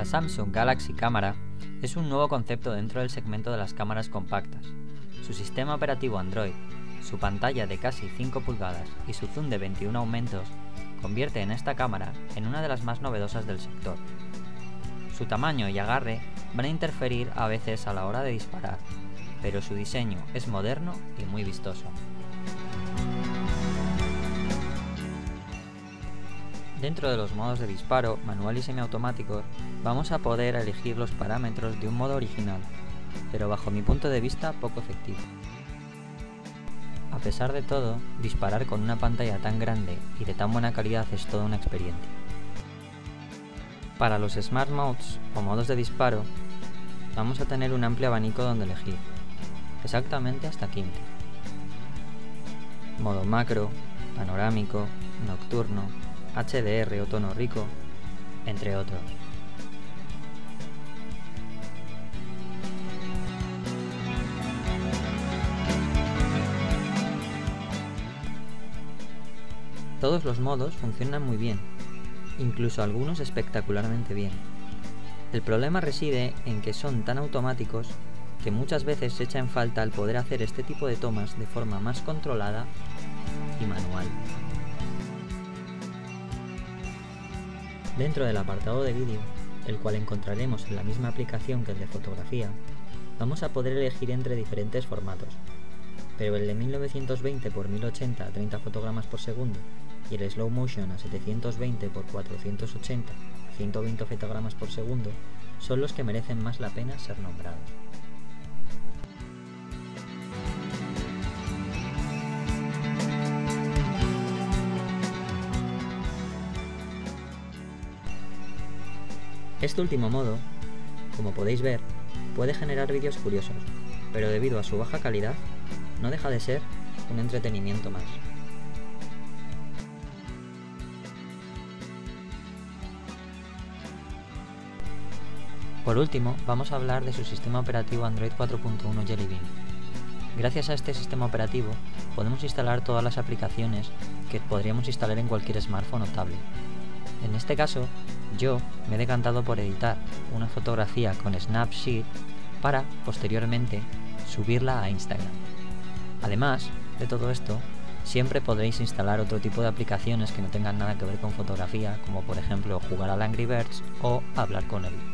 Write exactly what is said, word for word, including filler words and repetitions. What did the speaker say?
La Samsung Galaxy Camera es un nuevo concepto dentro del segmento de las cámaras compactas. Su sistema operativo Android, su pantalla de casi cinco pulgadas y su zoom de veintiún aumentos convierte en esta cámara en una de las más novedosas del sector. Su tamaño y agarre van a interferir a veces a la hora de disparar, pero su diseño es moderno y muy vistoso. Dentro de los modos de disparo, manual y semiautomáticos, vamos a poder elegir los parámetros de un modo original, pero bajo mi punto de vista poco efectivo. A pesar de todo, disparar con una pantalla tan grande y de tan buena calidad es toda una experiencia. Para los Smart Modes o modos de disparo, vamos a tener un amplio abanico donde elegir, exactamente hasta quince. Modo macro, panorámico, nocturno, H D R o tono rico, entre otros. Todos los modos funcionan muy bien, incluso algunos espectacularmente bien. El problema reside en que son tan automáticos que muchas veces se echa en falta el poder hacer este tipo de tomas de forma más controlada y manual. Dentro del apartado de vídeo, el cual encontraremos en la misma aplicación que el de fotografía, vamos a poder elegir entre diferentes formatos, pero el de mil novecientos veinte por mil ochenta a treinta fotogramas por segundo y el slow motion a setecientos veinte por cuatrocientos ochenta a ciento veinte fotogramas por segundo son los que merecen más la pena ser nombrados. Este último modo, como podéis ver, puede generar vídeos curiosos, pero debido a su baja calidad, no deja de ser un entretenimiento más. Por último, vamos a hablar de su sistema operativo Android cuatro punto uno Jelly Bean. Gracias a este sistema operativo, podemos instalar todas las aplicaciones que podríamos instalar en cualquier smartphone o tablet. En este caso, yo me he decantado por editar una fotografía con Snapseed para, posteriormente, subirla a Instagram. Además de todo esto, siempre podréis instalar otro tipo de aplicaciones que no tengan nada que ver con fotografía, como por ejemplo jugar al Angry Birds o hablar con él.